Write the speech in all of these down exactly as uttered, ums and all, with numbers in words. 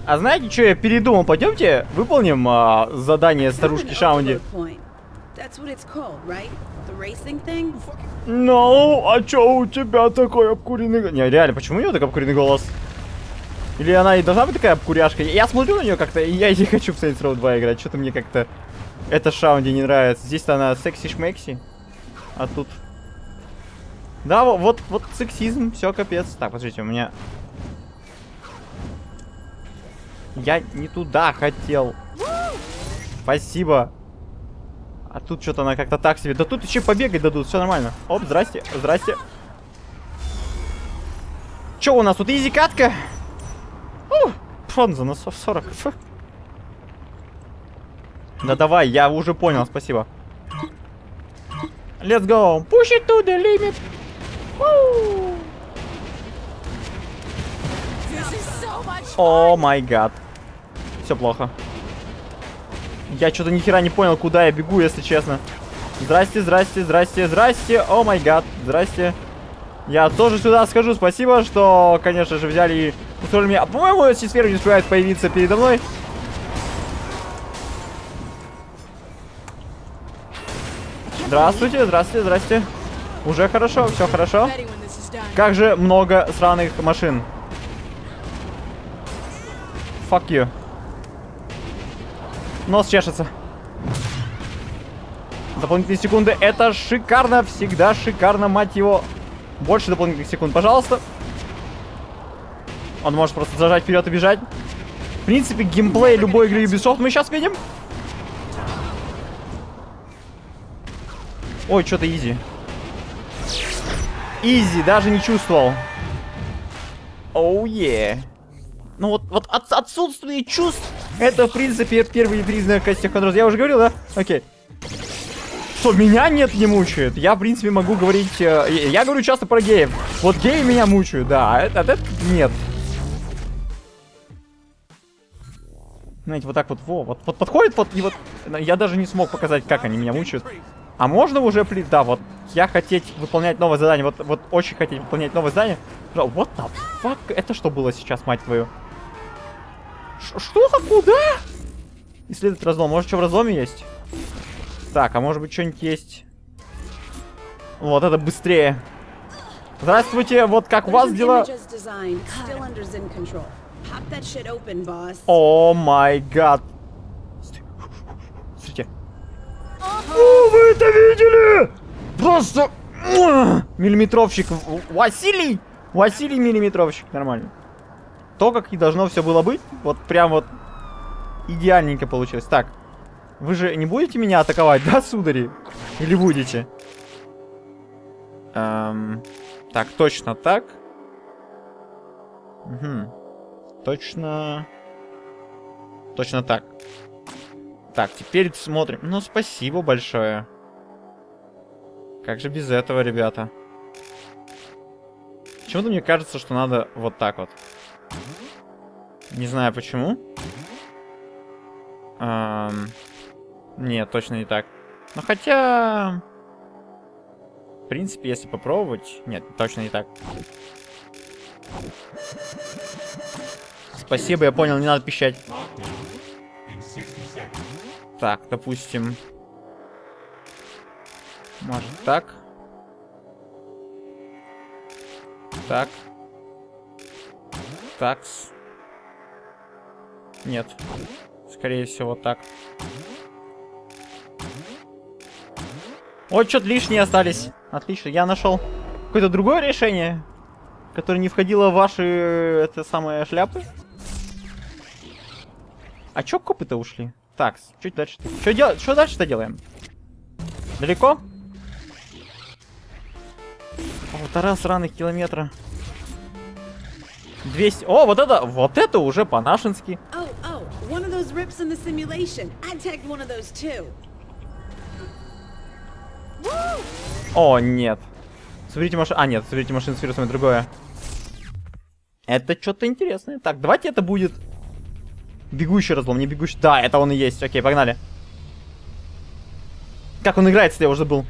А знаете, что я передумал? Пойдемте выполним а, задание старушки Шаунди. Ну, а чё у тебя такой обкуренный... Не, реально, почему у нее такой обкуренный голос? Или она и должна быть такая обкуряшка? Я смотрю на нее как-то, и я не хочу в Saints Row два играть. Что-то мне как-то эта Шаунди не нравится. Здесь-то она секси-шмекси. А тут... Да, вот, вот сексизм, все капец. Так, посмотрите, у меня... Я не туда хотел. Спасибо. А тут что-то она как-то так себе. Да тут еще побегать дадут, все нормально. Оп, здрасте, здрасте. Че у нас тут, изи катка? Фронза на сорок. Фу. Да давай, я уже понял, спасибо. Let's go. Push it to the limit. О май гад. Все плохо. Я что-то ни хера не понял, куда я бегу, если честно. Здрасте, здрасте, здрасте, здрасте. О май гад, здрасте. Я тоже сюда схожу. Спасибо, что, конечно же, взяли и устроили меня. А, по-моему, эти сферы не успевают появиться передо мной. Здравствуйте, здравствуйте, здрасте. Уже хорошо, все хорошо. Как же много сраных машин. Fuck you. Нос чешется. Дополнительные секунды. Это шикарно. Всегда шикарно, мать его. Больше дополнительных секунд, пожалуйста. Он может просто зажать вперед и бежать. В принципе, геймплей любой игры Ubisoft мы сейчас видим. Ой, что-то изи. Изи, даже не чувствовал. Оу, oh, yeah. Ну вот, вот от, отсутствие чувств, это, в принципе, первый признак остеохондроз. Я уже говорил, да? Окей. Что, меня нет, не мучает? Я, в принципе, могу говорить... Э, я, я говорю часто про геев. Вот геи меня мучают, да, а это, это нет. Знаете, вот так вот, во, вот, вот подходит, вот, и вот... Я даже не смог показать, как они меня мучают. А можно уже, да, вот, я хотеть выполнять новое задание, вот, вот, очень хотеть выполнять новое задание. What the fuck? Это что было сейчас, мать твою? Ш что? Куда? Исследовать разлом. Может, что в разломе есть? Так, а может быть, что-нибудь есть? Вот, это быстрее. Здравствуйте, вот как у вас дела? О май гад. Смотрите. О, вы это видели? Просто... Миллиметровщик. Василий! Василий миллиметровщик. Нормально. То, как и должно все было быть. Вот прям вот идеальненько получилось. Так. Вы же не будете меня атаковать, да, судари? Или будете? Эм, так, точно так. Угу. Точно... Точно так. Так, теперь смотрим. Ну, спасибо большое. Как же без этого, ребята? Почему-то мне кажется, что надо вот так вот. Не знаю почему. Эм... Нет, точно не так. Но хотя... В принципе, если попробовать... Нет, точно не так. Спасибо, я понял, не надо пищать. Так, допустим... Может так? Так. Такс. Нет. Скорее всего, так. Ой, что-то лишние остались. Отлично, я нашел какое-то другое решение, которое не входило в ваши, это самые, шляпы. А чё копы-то ушли? Так, чуть дальше. Что дел... Что дальше-то делаем? Далеко? Полтора сраных километра. двести. О, вот это, вот это уже по-нашенски. О, нет. Соберите машину. А, нет, соберите машину с вирусом и другое. Это что-то интересное. Так, давайте это будет бегущий разлом, не бегущий. Да, это он и есть. Окей, погнали. Как он играется, я уже забыл.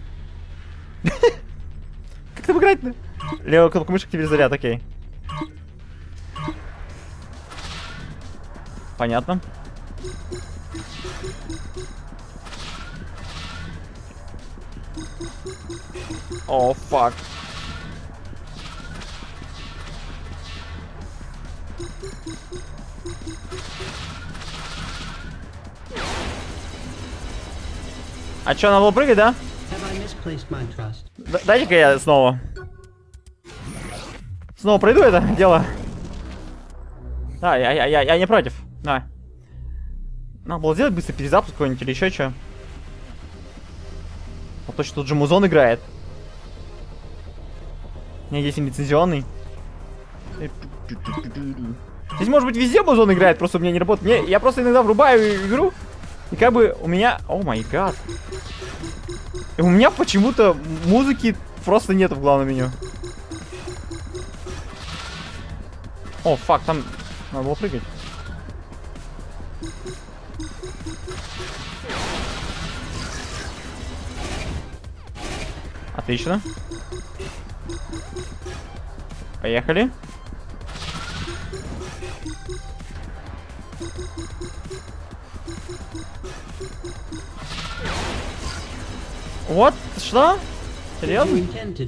Как там играть-то? Левая кнопка мыши, активирует заряд, окей. Понятно. О, фак. А чё, надо было прыгать, да? Д Дайте-ка я снова. Снова пройду это дело. Да, я, я, я, я не против. Давай. Надо было сделать быстро перезапуск какой-нибудь или еще что. А то, что тут же музон играет. Не, здесь лицензионный. Здесь, может быть, везде музон играет, просто у меня не работает. Не, я просто иногда врубаю игру, и как бы у меня... О май гад. И у меня почему-то музыки просто нет в главном меню. О, фак, там надо было прыгать. Отлично. Поехали. Вот, что? Серьезно?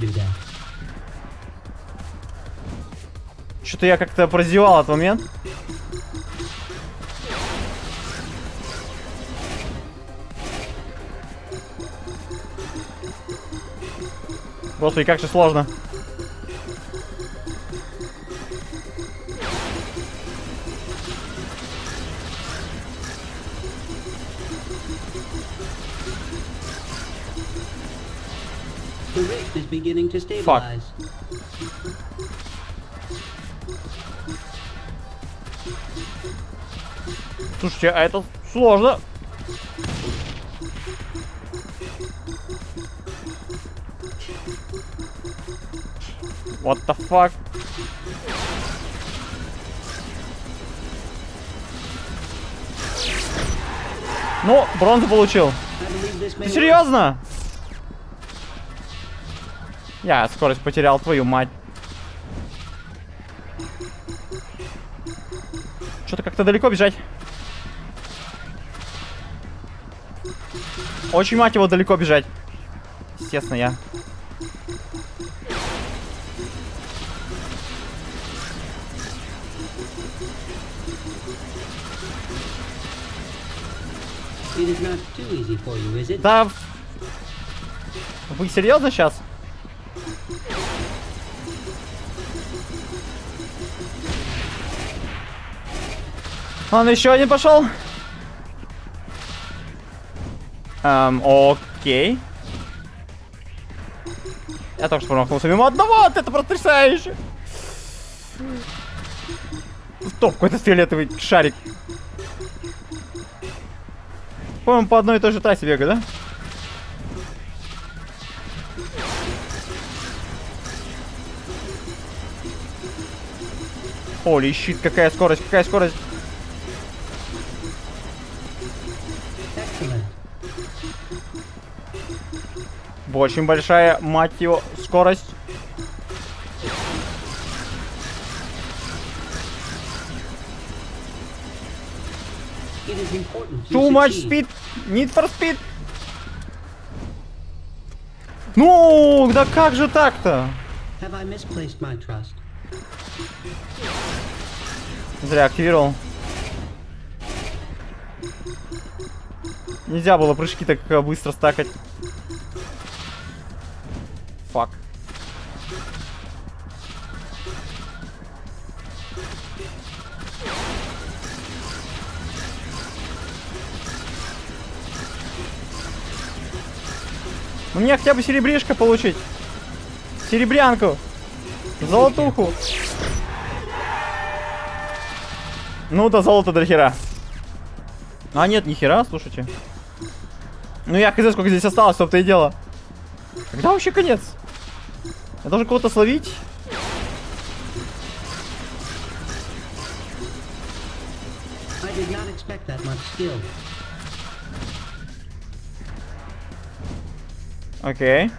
Что-то я как-то прозевал этот момент. Господи, как же сложно. Фак. Слушайте, а это сложно. What the fuck? Ну, бронзу получил. Ты серьезно? Я скорость потерял, твою мать. Что-то как-то далеко бежать. Очень, мать его, далеко бежать. Естественно, я. Да. Вы серьезно сейчас? Ладно, еще один пошел. Эм, окей. Я только что промахнулся мимо одного, вот это потрясающе. Стоп, какой-то фиолетовый шарик. По-моему, по одной и той же трассе бегаю, да? Оли, щит, какая скорость, какая скорость. Очень большая, мать его, скорость. Too much speed. Need for speed. Ну, да как же так-то? Зря активировал. Нельзя было прыжки так быстро стакать. Фак. Мне хотя бы серебришко получить. Серебрянку. Золотуху. Ну да, золото до хера. А нет, ни хера, слушайте. Ну я хз, сколько здесь осталось, что-то и дело. Когда вообще конец? Я должен кого-то словить. Окей.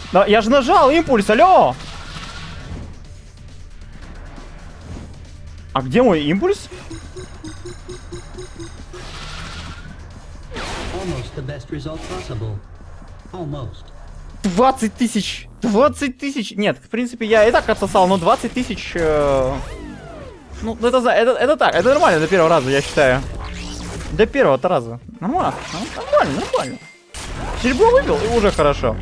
Да, я же нажал импульс, алло! А где мой импульс? двадцать тысяч! двадцать тысяч! Нет, в принципе, я и так отсосал, но двадцать тысяч... Э... Ну, это, это, это так, это нормально до первого раза, я считаю. До первого-то раза. Нормально, нормально, нормально. Серебро выбил, и уже хорошо.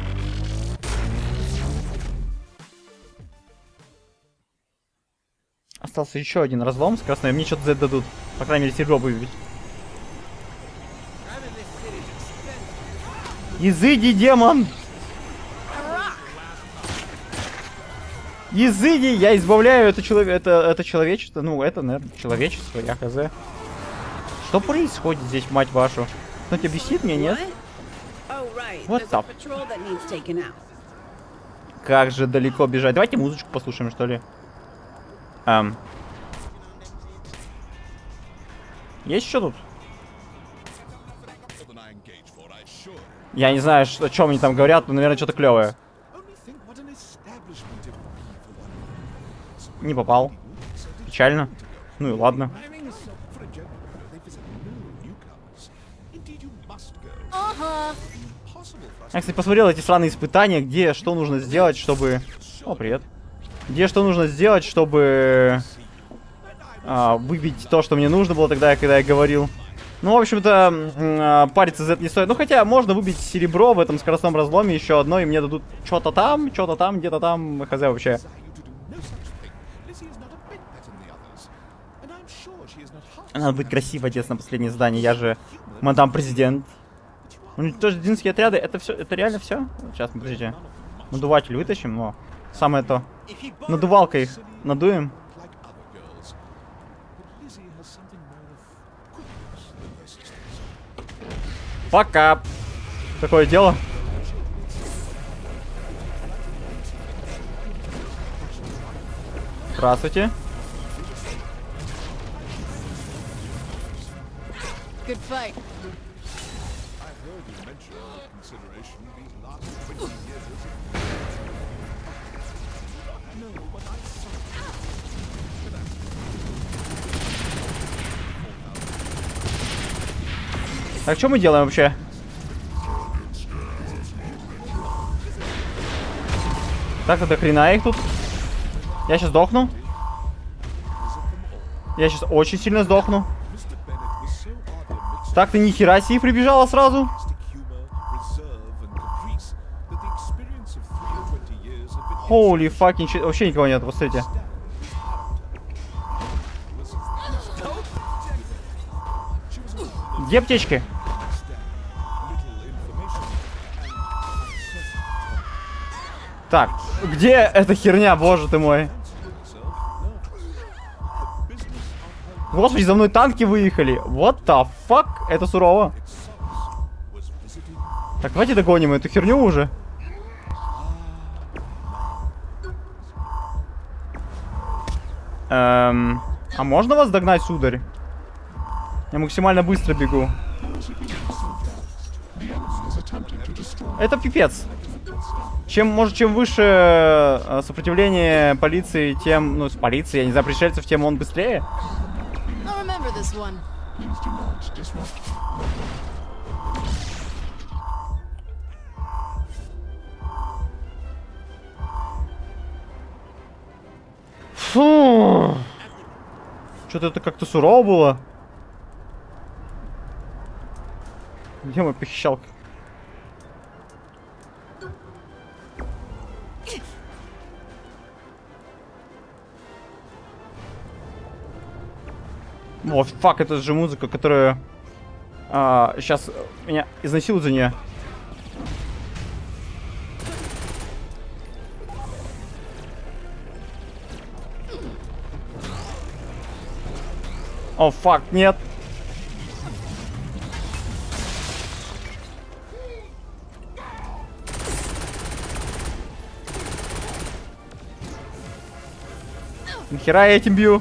Остался еще один разлом с красной. Мне что-то за это дадут. По крайней мере, серебро выбить. Изыди, демон! Изыди! Я избавляю это, человек, это, это человечество. Ну, это, наверное, человечество, я хз. Что происходит здесь, мать вашу? Кто-нибудь объяснит мне, нет? Вот так. Как же далеко бежать? Давайте музычку послушаем, что ли. Эм. Есть что тут? Я не знаю, что, о чем они там говорят, но, наверное, что-то клевое. Не попал. Печально. Ну и ладно. Я, кстати, посмотрел эти странные испытания, где что нужно сделать, чтобы... О, привет. Где что нужно сделать, чтобы а, выбить то, что мне нужно было тогда, когда я говорил. Ну, в общем-то, а, париться за это не стоит. Ну, хотя можно выбить серебро в этом скоростном разломе еще одно, и мне дадут что-то там, что-то там, где-то там, хз вообще. Надо быть красиво одеться на последнее задание, я же мадам президент. Ну, тоже единские отряды, это все, это реально все? Сейчас, подождите. Надуватель вытащим, но самое то. Надувалкой их надуем. Пока. Такое дело. Здравствуйте. Good fight. Так, что мы делаем вообще? Так-то до хрена их тут. Я сейчас сдохну. Я сейчас очень сильно сдохну. Так, ты нихера себе прибежала сразу. Holy fucking shit. Вообще никого нет, вот смотрите. Где аптечки? Так, где эта херня, боже ты мой? Господи, за мной танки выехали. What the fuck? Это сурово. Так, давайте догоним эту херню уже. Эм, а можно вас догнать, сударь? Я максимально быстро бегу. Это пипец. Чем, может, чем выше э, сопротивление полиции, тем, ну, с полицией, я не знаю, пришельцев, тем он быстрее. Фу. Что-то это как-то сурово было. Где мой похищалка? О, фак, это же музыка, которая а, сейчас меня изнасилуют за нее. О, фак, нет. Нахера я этим бью?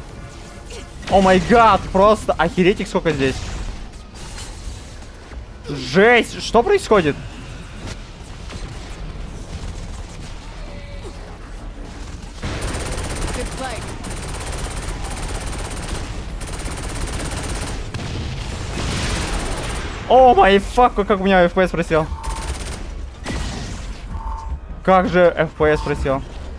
О май гад, просто охереть их сколько здесь. Жесть! Что происходит? О май фак, как у меня эф пи эс просел. Как же эф пи эс просел.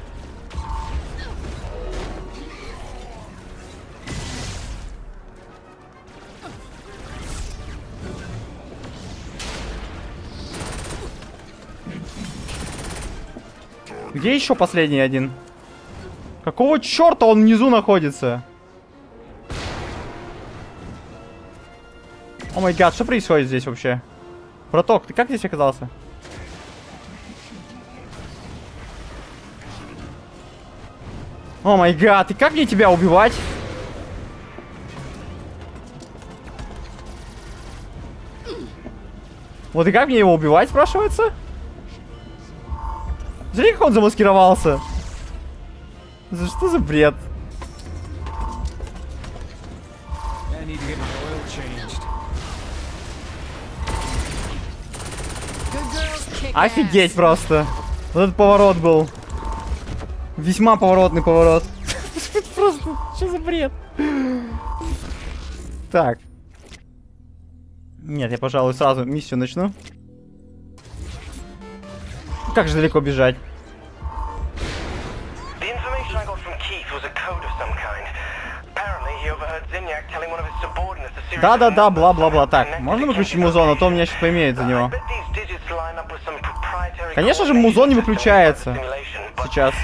Где еще последний один? Какого черта он внизу находится? О май гад, что происходит здесь вообще? Браток, ты как здесь оказался? О май гад, и как мне тебя убивать? Вот и как мне его убивать, спрашивается? Смотри, как он замаскировался. За что за бред? Офигеть просто. Вот этот поворот был. Весьма поворотный поворот. Просто, что за бред? Так. Нет, я, пожалуй, сразу миссию начну. Как же далеко бежать? Да-да-да, бла-бла-бла. Так, можно выключить музон, а то меня сейчас поимеют за него. Конечно же, музон не выключается сейчас.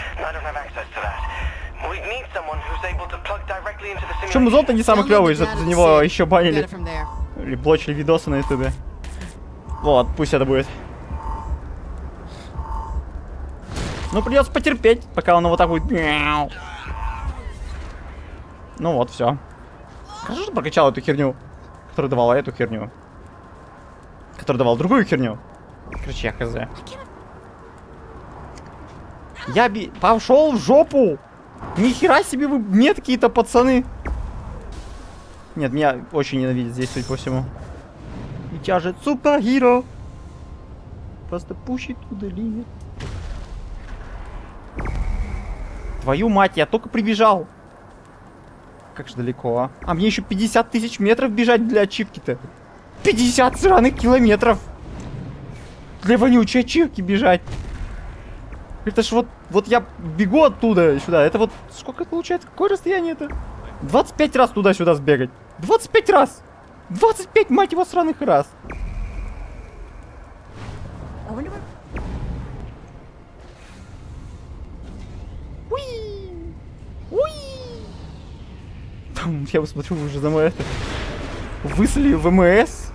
Причем музон-то не самый клевый, за, за него еще банили. Или блочили видосы на ютубе. Вот, пусть это будет. Ну, придется потерпеть, пока он вот так будет. Ну вот, все. Хорошо, что прокачал эту херню, которая давала эту херню. Которая давала другую херню. Короче, я хз. Я би... Пошел в жопу! Нихера себе вы меткие-то, пацаны! Нет, меня очень ненавидят здесь, судя по всему. И тяжет супергеро. Просто пущит туда линию. Твою мать, я только прибежал. Как же далеко, а? А мне еще пятьдесят тысяч метров бежать для ачивки-то. пятьдесят сраных километров. Для вонючей ачивки бежать. Это ж вот, вот я бегу оттуда и сюда. Это вот, сколько это получается? Какое расстояние это? двадцать пять раз туда-сюда сбегать. двадцать пять раз. двадцать пять, мать его, сраных раз. Уи! Уи! Там, я посмотрю, вы уже за мной это... Выслали ВМС.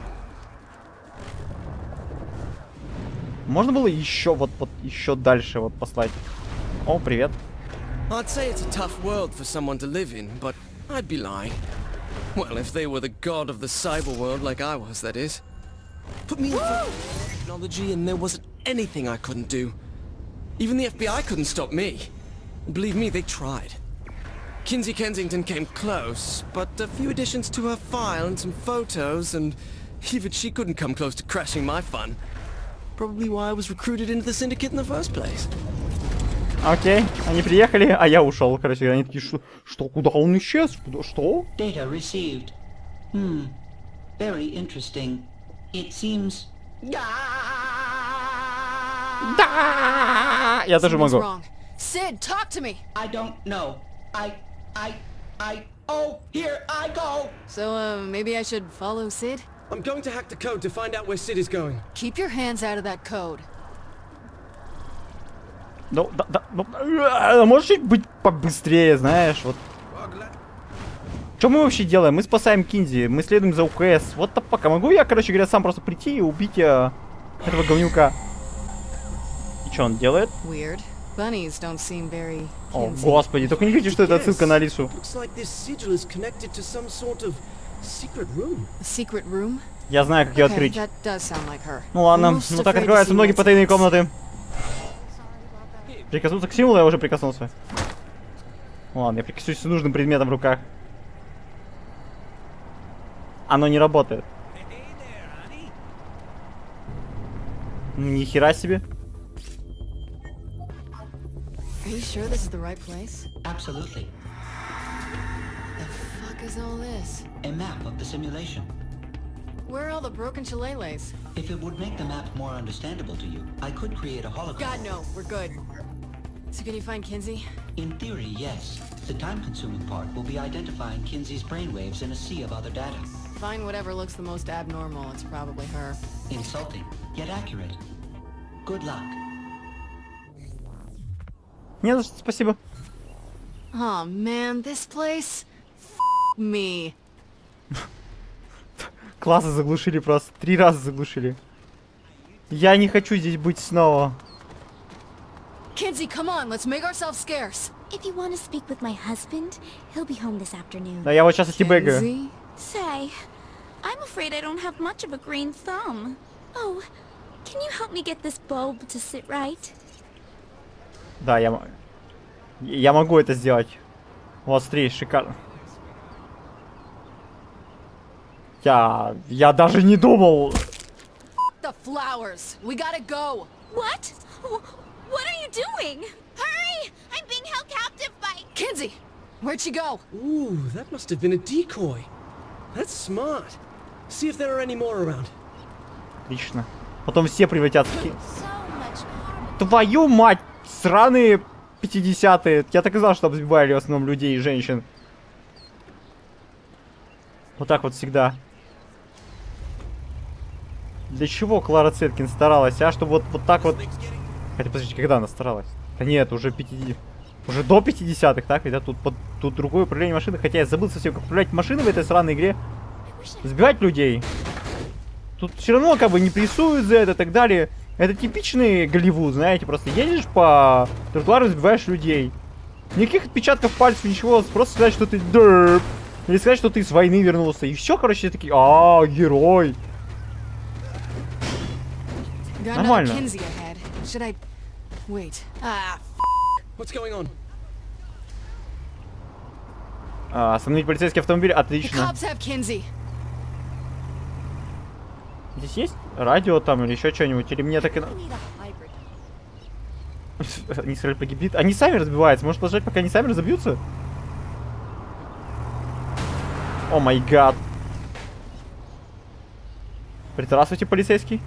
Можно было еще вот, вот еще дальше вот послать. О, привет. I'd say it's a tough world for someone to live in, but I'd be lying. Well, if they were the god of the cyber world like I was, that is. Put me in technology and there wasn't anything I couldn't do. Even the F B I couldn't stop me. Believe me, they tried. Kinsey Kensington came close, but a few additions to her file and some photos, and even she couldn't come close to crashing my fun. Probably why I was recruited into the syndicate in the first place. Окей, okay. Они приехали, а я ушел. Короче, они такие, что, что, куда он исчез? Куда, что? Data received. Hmm. Very interesting. It seems. Да! Я тоже могу. Sid, talk to me. I don't know. I, I, I. Oh, here I go. So, uh, maybe I should follow Sid? I'm going to hack the code to find out where Sid is going. Keep your hands out of that code. Ну, да, да, ну, может быть побыстрее, знаешь, вот. Что мы вообще делаем? Мы спасаем Кинзи, мы следуем за УКС. Вот the fuck, а могу я, короче говоря, сам просто прийти и убить а, этого говнюка? И что он делает? Weird. Bunnies don't seem very... О, господи, только не видите, что это отсылка на Алису. Secret room? Я знаю, как ее открыть. That does sound like her. Ну ладно, ну так открываются многие потайные комнаты. Прикоснуться к символу я уже прикоснулся. Ладно, я прикоснусь с нужным предметом в руках. Оно не работает. Ни хера себе. Are you sure this is the right place? Absolutely. The fuck is all this? A map of the simulation. Where are all the broken shillelaghs? If it would make the map more understandable to you, I could create a hologram. God, no. We're good. So can you find Kinsey? In theory, yes. The time-consuming part will be identifying Kinsey's brainwaves in a sea of other data. Find whatever looks the most abnormal. It's probably her. Insulting, yet accurate. Good luck. Не за что, спасибо. Oh man, this place. F me. Классы заглушили просто. Три раза заглушили. Я не хочу здесь быть снова. Kinsey, come on, let's make ourselves scarce. If you want to speak with my husband, he'll be home this afternoon. Да, я вот сейчас отебегаю. Kinsey? Say, I'm afraid I don't have much of a green thumb. Oh, can you help me get this bulb to sit right? Да, я, я могу это сделать. Вот, смотри, шикарно. Я, я даже не думал. The flowers. We gotta go. What? Wh- What are you doing? Hurry! I'm being held captive by... Kinsey, where'd she go? Ooh, that must have been a decoy. That's smart. See if there are any more around. Отлично. Потом все превратятся в... So much carbon. Твою мать! Сраные пятидесятые. Я так и знал, что взбивали в основном людей и женщин. Вот так вот всегда. Для чего Клара Цеткин старалась, а? Чтобы вот, вот так вот... Хотя, подождите, когда она старалась? Да нет, уже пятидесятых. Уже до пятидесятых, так? Хотя тут, под, тут другое управление машины. Хотя я забыл совсем, как управлять машиной в этой сраной игре. Сбивать людей. Тут все равно как бы не прессуют за это и так далее. Это типичный Голливуд, знаете. Просто едешь по тротуару и сбиваешь людей. Никаких отпечатков пальцев, ничего. Просто сказать, что ты дерп. Или сказать, что ты с войны вернулся. И все, короче, такие, а, герой. Got Нормально. another Kinsey ahead. Should I... Wait. Ah, What's going on? А, остановить полицейский автомобиль, the отлично. cops have Kinsey. Здесь есть радио там или еще что-нибудь? Или мне так и... We need a hybrid. Они сказали по гибрид. Они сами разбиваются. Может подождать, пока они сами разобьются? О май гад. Здравствуйте, полицейский.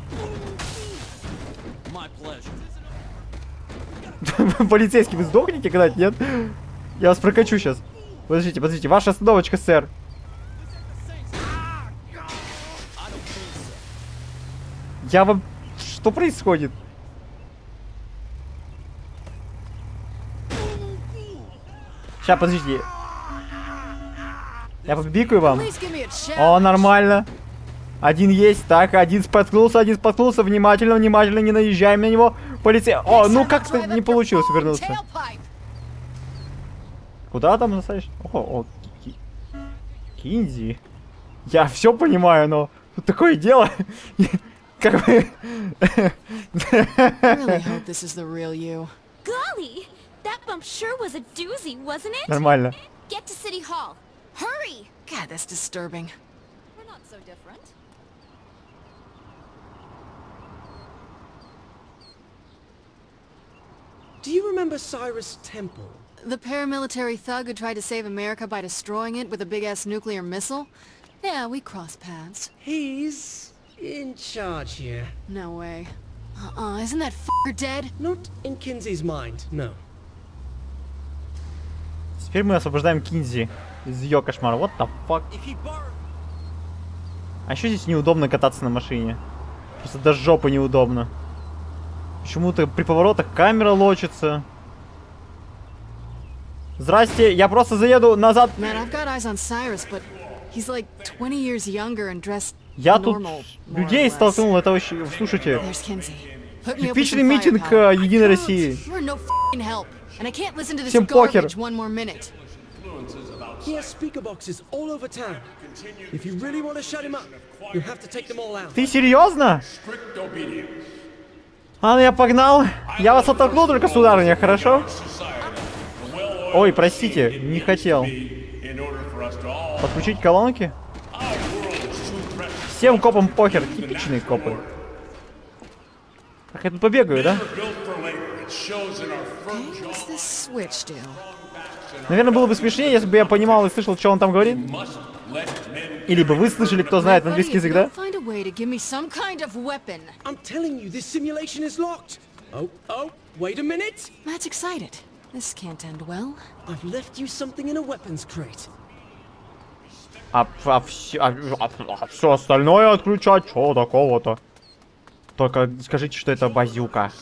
Полицейский, вы сдохнете когда-то, нет? Я вас прокачу сейчас. Подождите, подождите. Ваша остановочка, сэр. Я вам... Что происходит? Сейчас, подождите. Я побикаю вам. Please give me a chance. О, нормально. Один есть. Так, один споткнулся, один споткнулся. Внимательно, внимательно, не наезжаем на него. Полицей. О, ну как-то не получилось вернуться. Куда там настоящий? О, о, Ки- Кинзи. Я все понимаю, но тут такое дело. Как бы... I really hope this is the real you. Golly, that bump sure was a doozy, wasn't it? Нормально. Get to City Hall. Hurry! God, that's disturbing. We're not so different. Do you remember Cyrus Temple? The paramilitary thug who tried to save America by destroying it with a big-ass nuclear missile? Yeah, we crossed paths. He's in charge here. No way. Uh-uh, isn't that f***er dead? Not in Kinsey's mind, no. Теперь мы освобождаем Кинзи из ее кошмара. What the fuck? А еще здесь неудобно кататься на машине. Просто до жопы неудобно. Почему-то при поворотах камера лочится. Здрасте, я просто заеду назад. Man, I've got eyes on Cyrus, but he's like twenty years younger and dressed Я тут normal, more or людей less. столкнул, это очень... Слушайте, There's Kinsey. Put me up with типичный some митинг firepower. э, Единой России. You're no f***ing help, and I can't listen to this Всем похер. garbage one more minute. He has speaker boxes all over town. If you really want to shut him up, you have to take them all out. Ты серьезно? А, ну я погнал. Я вас оттолкнул только, сударыня, хорошо? Ой, простите, не хотел. Подключить колонки? Всем копам похер, типичные копы. Ах, я тут побегаю, да? What's this switch do? Наверное, было бы смешнее, если бы я понимал и слышал, что он там говорит. Или бы вы слышали, кто знает английский язык, да? Find a way to give me some kind of weapon. I'm telling you, this simulation is locked. Oh, oh, wait a minute. Matt's excited. This can't end well. I've left you something in a weapons crate. А, а, все, а, а все остальное отключать, что такого-то? Только скажите, что это базюка.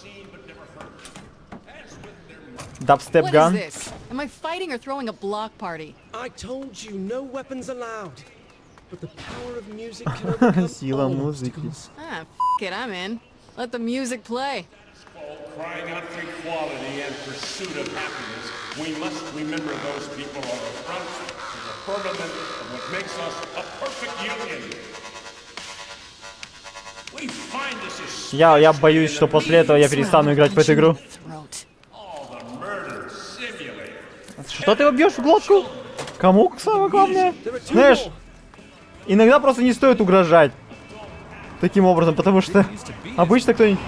Дабстеп What is ган. this? Am I fighting or throwing a block party? I told you, no weapons allowed. But the power of music can overcome Сила all музыки. obstacles. Ah, f it, I'm in. Let the music play. Crying out for equality and pursuit of happiness, we must remember those people on the front of the firmament of what makes us a perfect union. We find this is Я, я боюсь, что после этого я перестану играть в эту игру. Throat. all the murder simulated. Что ты его бьешь в глотку? Кому самое главное? Знаешь, иногда просто не стоит угрожать таким образом, потому что обычно кто-нибудь...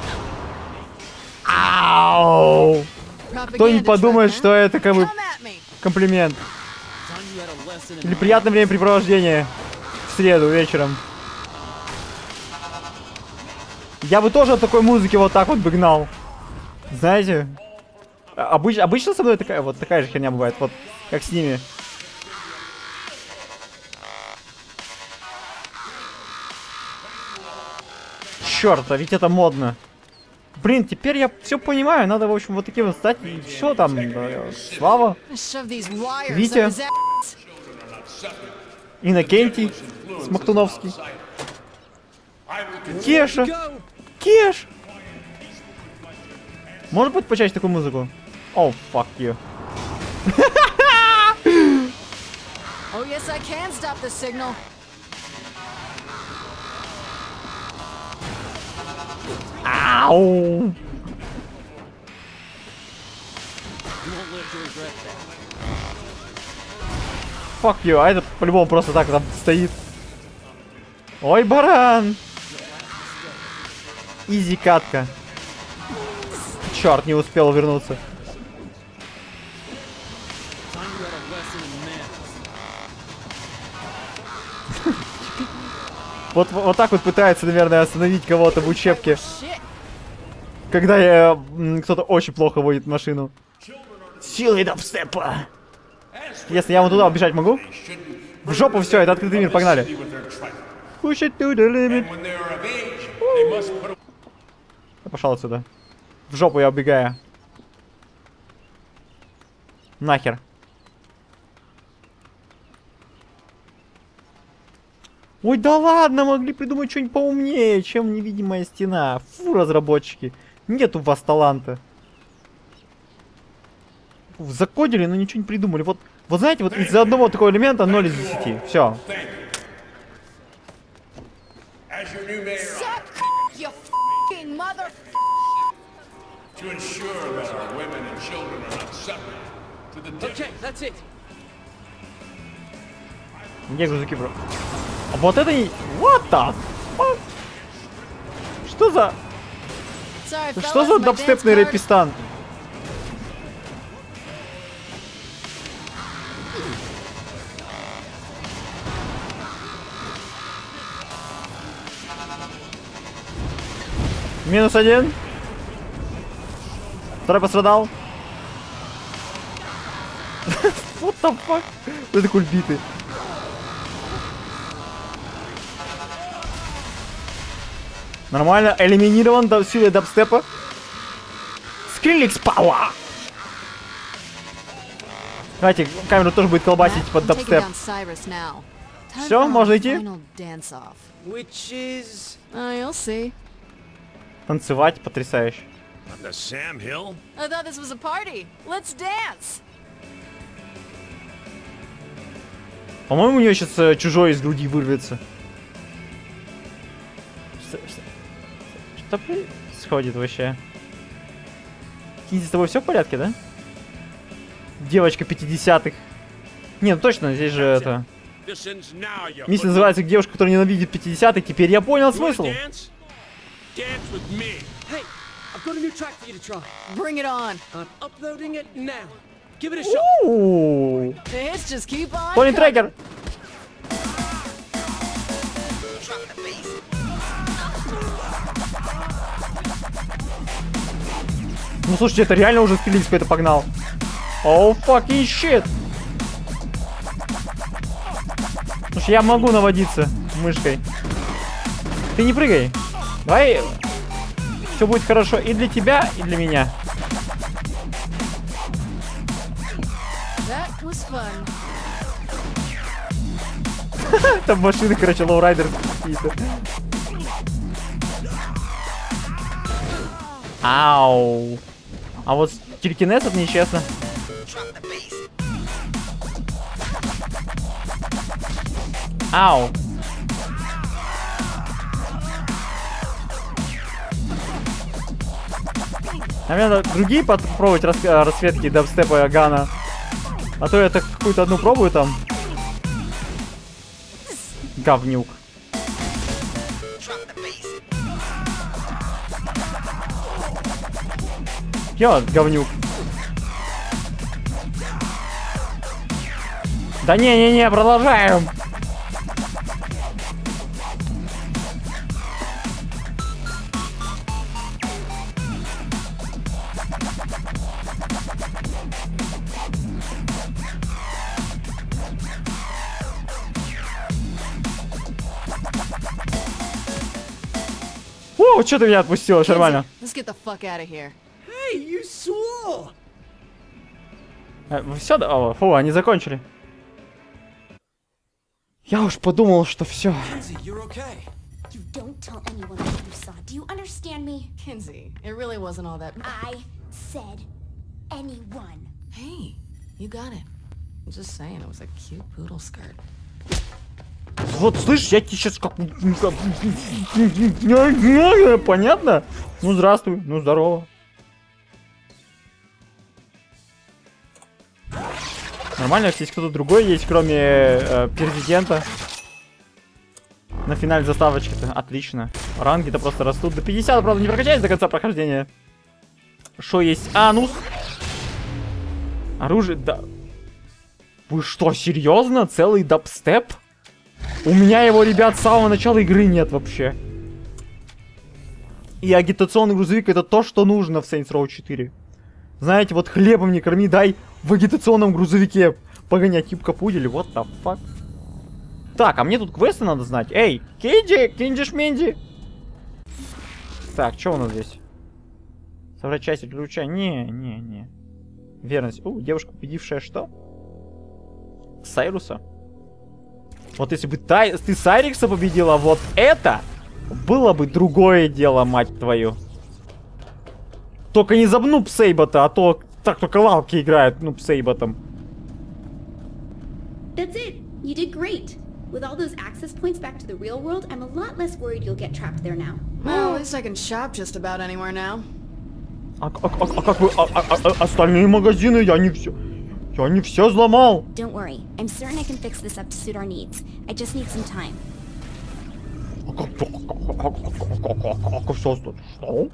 Ау! Кто-нибудь Propaganda подумает, truck, huh? что это как бы Come at me. комплимент. Или приятное времяпрепровождение в среду вечером. Я бы тоже от такой музыки вот так вот бы гнал. Знаете? Обыч, обычно со мной такая вот такая же херня бывает, вот как с ними. Черт, а ведь это модно. Блин, теперь я все понимаю, надо, в общем, вот таким вот стать, и все там, да, Слава, Shove these wires Витя, up his ass. Иннокентий, Смоктуновский, Кеша, Кеш. Может быть, почаще такую музыку? О, oh, fuck you. Oh yes, I can stop the signal. Ау! Fuck you, а это по-любому просто так там стоит. Ой, баран! Изи катка. Черт, не успел вернуться. Вот, вот так вот пытается, наверное, остановить кого-то в учебке, Shit. когда я, кто-то очень плохо водит машину. Силой дабстепа. Если я вон туда убежать могу? В жопу все, это открытый мир, погнали. Push it to the limit. When they are of age, they must put Я пошел отсюда. В жопу я убегаю. Нахер. Ой, да ладно, могли придумать что-нибудь поумнее, чем невидимая стена. Фу, разработчики. Нет у вас таланта. Фу, закодили, но ничего не придумали. Вот, вот знаете, вот из-за одного такого элемента ноль из десяти. Все. as your new mayor Suck, you fucking mother. to ensure that our women and children are not subject to the Okay, difference. that's it. Где грузовики, бро? А вот это не... What the fuck? Что за... Sorry, Что fellas, за my дабстепный dance card. рэпистан? Минус один. Второй пострадал. What the fuck? Это кульбиты. Нормально, элиминирован до силы дабстепа. Скриликс пауа! Давайте, камеру тоже будет колбасить Matt, под I'm taking дабстеп. down Cyrus now. Time Всё, for можно our идти? final dance-off. Which is... Oh, you'll see. Танцевать потрясающе. The Sam Hill? I thought this was a party. Let's dance. По-моему, у нее сейчас э, чужой из груди вырвется. Что, что, что происходит вообще? Кинзи, с тобой все в порядке, да? Девочка пятидесятых. Не, ну точно, здесь же это... This ends now, you Миссия называется «Девушка, которая ненавидит пятидесятых». Теперь я понял смысл. Dance? Dance with me. Hey, I've got a new track for you to try. Bring it on. I'm uploading it now. Give it a shot. Ууу. It's just keep on. Тони Трегер. Ну слушайте, это реально уже скиллинг какой-то погнал. Оу, fucking shit. Слушай, я могу наводиться мышкой. Ты не прыгай. Давай. Все будет хорошо и для тебя, и для меня. That was fun. Там машины, короче, лоурайдеры какие-то. Ау. А вот телекинез это нечестно. Ау. Наверное, другие попробовать рас расцветки дабстепа Гана. А то я так какую-то одну пробую там. Говнюк. Я говнюк. Да не-не-не, продолжаем. О, что ты меня отпустила, нормально. Let's get the fuck out of here. Hey, you swore. Все, да? Фу, они закончили. Я уж подумал, что все. Kinsey, you're okay. You don't tell anyone what you saw. Do you understand me? Kinsey, it really wasn't all that. I said anyone. Hey, you got it. I'm just saying, it was a cute poodle skirt. Вот, слышь, я тебе сейчас как... Понятно? Ну, здравствуй, ну, здорово. Нормально, здесь кто-то другой есть, кроме э, президента. На финале заставочки-то. Отлично. Ранги-то просто растут. До пятидесяти, правда, не прокачались до конца прохождения. Что есть? Анус. Оружие, да. Вы что, серьезно? Целый дабстеп? У меня его, ребят, с самого начала игры нет вообще. И агитационный грузовик — это то, что нужно в Saints Row четыре. Знаете, вот хлебом не корми, дай в агитационном грузовике погонять юбка-пудель. What the fuck? Так, а мне тут квесты надо знать. Эй, Кинди, Кинди-шменди. Так, что у нас здесь? Собрать части ключа. Не, не, не. Верность. У, девушка, победившая что? Сайруса. Вот если бы тай... ты Сайрикса победила, вот это было бы другое дело, мать твою. Только не за Нуб Сейбота, а то так только лалки играют Нуб Сейботом. That's it. You did great. With all those access points back to the real world, I'm a lot less worried you'll get trapped there now. Well, at least I can shop just about anywhere now. А, а, а, а как вы... А, а, а, остальные магазины я не все... Я не все взломал. Don't worry. I'm certain I can fix this up to suit our needs. I just need some time. А как... Как все стоит? Что?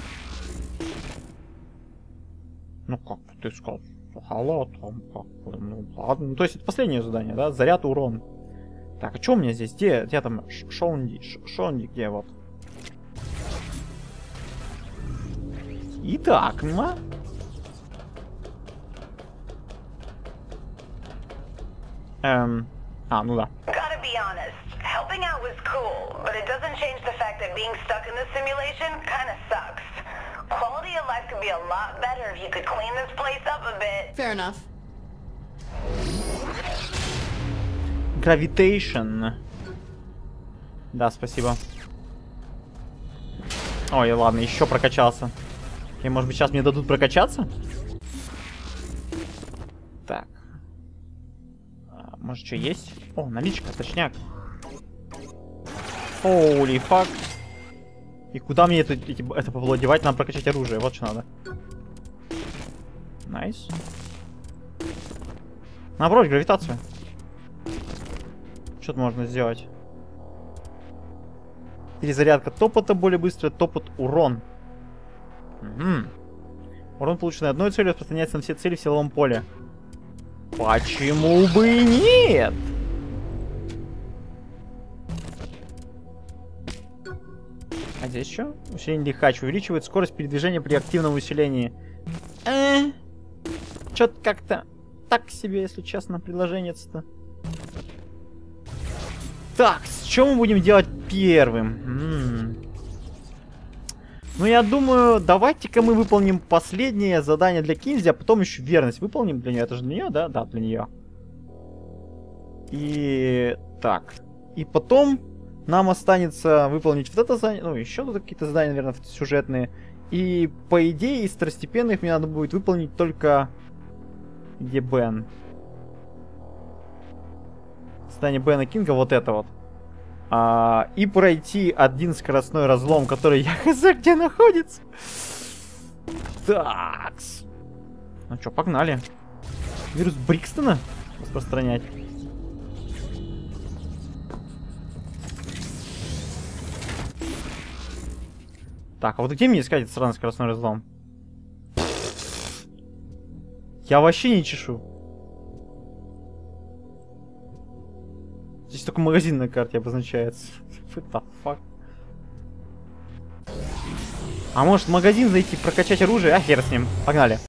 Ну как ты сказал? Халат, там как... Ну ладно. Ну то есть это последнее задание, да? Заряд, урон. Так, а что у меня здесь? Где? Где там? Шонди. Шонди, где? Вот. Итак, ма. Эм... А, ну да. Gotta be honest, helping out was cool, but it doesn't change the fact that being stuck in this simulation kinda sucks. Quality of life could be a lot better if you could clean this place up a bit. Fair enough. Gravitation. Да, спасибо. Ой, ладно, еще прокачался. И, может быть, сейчас мне дадут прокачаться? Так. А, может, что есть? О, наличка, точняк. Holy fuck. И куда мне это, это было девать? Нам прокачать оружие, вот что надо. Найс. Наоборот, гравитацию. Что-то можно сделать. Перезарядка топота более быстро, топот урон. Угу. Урон, полученный одной целью, распространяется на все цели в силовом поле. Почему бы и нет? А здесь что? Усиление лихач увеличивает скорость передвижения при активном усилении. Э, Чё-то как-то так себе, если честно, приложение-то. Так, с чем мы будем делать первым? М-м. Ну, я думаю, давайте-ка мы выполним последнее задание для Кинзи, а потом еще верность выполним для нее. Это же для нее, да? Да, для нее. И так. И потом нам останется выполнить вот это задание. Ну, еще тут какие-то задания, наверное, сюжетные. И, по идее, из второстепенных мне надо будет выполнить только... Где Бен? Задание Бена Кинга, вот это вот. А, и пройти один скоростной разлом, который я хз где находится. Такс. Ну что, погнали. Вирус Брикстона распространять. Так, а вот где мне искать этот сраный скоростной разлом? Я вообще не чешу. Здесь только магазин на карте обозначается. What the fuck? А может в магазин зайти, прокачать оружие? А хер с ним. Погнали.